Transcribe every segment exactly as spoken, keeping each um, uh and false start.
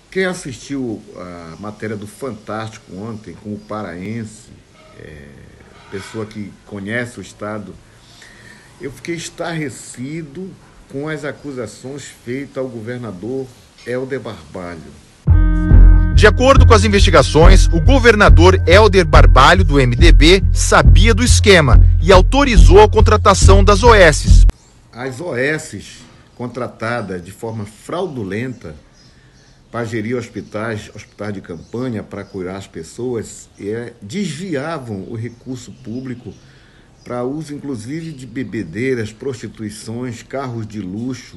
Quem assistiu a matéria do Fantástico ontem com o paraense, é, pessoa que conhece o estado, eu fiquei estarrecido com as acusações feitas ao governador Helder Barbalho. De acordo com as investigações, o governador Helder Barbalho, do M D B, sabia do esquema e autorizou a contratação das O Esses. As O Esses contratadas de forma fraudulenta para gerir hospitais, hospitais de campanha, para curar as pessoas, é, desviavam o recurso público para uso, inclusive, de bebedeiras, prostituições, carros de luxo.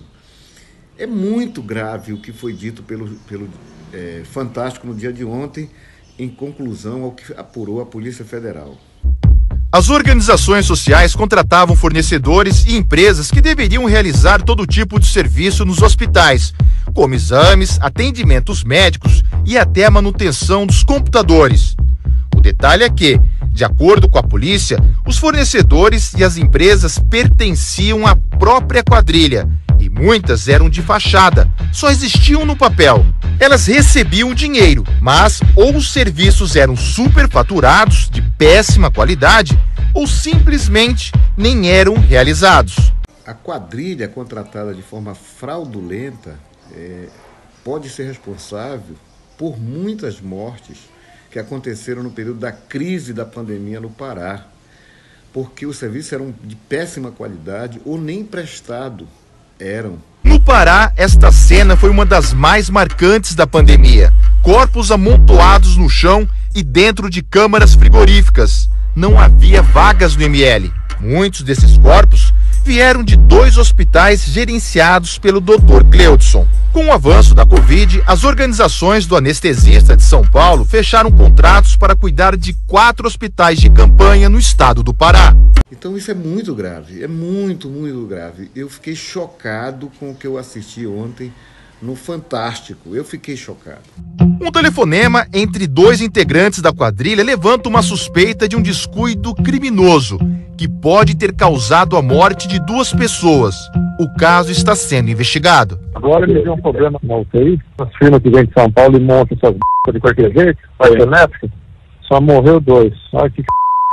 É muito grave o que foi dito pelo, pelo é, Fantástico no dia de ontem, em conclusão ao que apurou a Polícia Federal. As organizações sociais contratavam fornecedores e empresas que deveriam realizar todo tipo de serviço nos hospitais, como exames, atendimentos médicos e até a manutenção dos computadores. O detalhe é que, de acordo com a polícia, os fornecedores e as empresas pertenciam à própria quadrilha e muitas eram de fachada, só existiam no papel. Elas recebiam dinheiro, mas ou os serviços eram superfaturados, de péssima qualidade, ou simplesmente nem eram realizados. A quadrilha contratada de forma fraudulenta é, pode ser responsável por muitas mortes que aconteceram no período da crise da pandemia no Pará, porque os serviços eram de péssima qualidade ou nem prestado eram. No Pará, esta cena foi uma das mais marcantes da pandemia. Corpos amontoados no chão e dentro de câmaras frigoríficas. Não havia vagas no M L. Muitos desses corpos vieram de dois hospitais gerenciados pelo doutor Cleudson. Com o avanço da Covid, as organizações do anestesista de São Paulo fecharam contratos para cuidar de quatro hospitais de campanha no estado do Pará. Então isso é muito grave, é muito, muito grave. Eu fiquei chocado com o que eu assisti ontem no Fantástico, eu fiquei chocado. Um telefonema entre dois integrantes da quadrilha levanta uma suspeita de um descuido criminoso que pode ter causado a morte de duas pessoas. O caso está sendo investigado. Agora ele tem um problema na U T I, as firmas que vêm de São Paulo e montam essas b****** de qualquer jeito, faz elétrica, só morreu dois. Olha que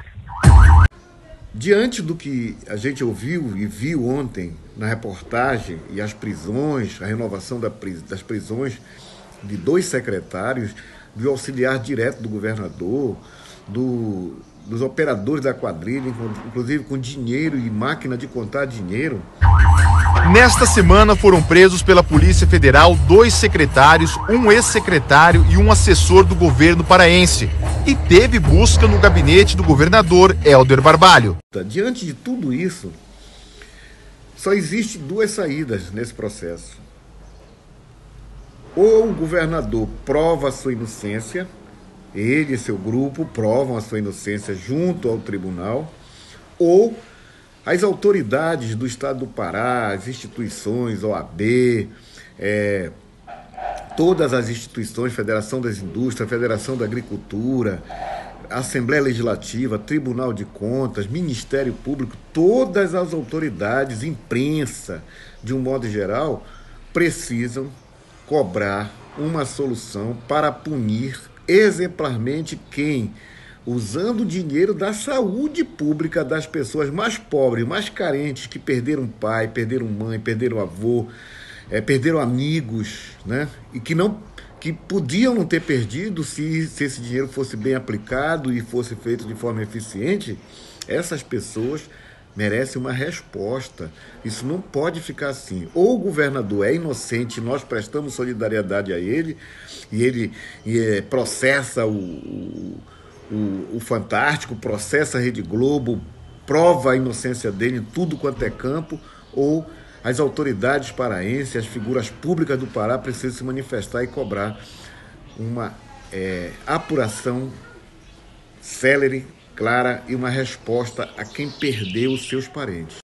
Diante do que a gente ouviu e viu ontem na reportagem e as prisões, a renovação da pris- das prisões de dois secretários, do auxiliar direto do governador, do, dos operadores da quadrilha, inclusive com dinheiro e máquina de contar dinheiro. Nesta semana foram presos pela Polícia Federal dois secretários, um ex-secretário e um assessor do governo paraense. E teve busca no gabinete do governador Helder Barbalho. Diante de tudo isso, só existem duas saídas nesse processo. Ou o governador prova a sua inocência, ele e seu grupo provam a sua inocência junto ao tribunal, ou as autoridades do estado do Pará, as instituições, O A B, é, todas as instituições, Federação das Indústrias, Federação da Agricultura, Assembleia Legislativa, Tribunal de Contas, Ministério Público, todas as autoridades, imprensa, de um modo geral, precisam cobrar uma solução para punir exemplarmente quem, usando o dinheiro da saúde pública das pessoas mais pobres, mais carentes, que perderam pai, perderam mãe, perderam avô, é, perderam amigos, né? E que, não, que podiam não ter perdido se, se esse dinheiro fosse bem aplicado e fosse feito de forma eficiente. Essas pessoas merecem uma resposta. Isso não pode ficar assim. Ou o governador é inocente, nós prestamos solidariedade a ele, e ele e, é, processa o, o, o, o Fantástico, processa a Rede Globo, prova a inocência dele em tudo quanto é campo, ou as autoridades paraenses, as figuras públicas do Pará precisam se manifestar e cobrar uma é, apuração célere, clara e uma resposta a quem perdeu os seus parentes.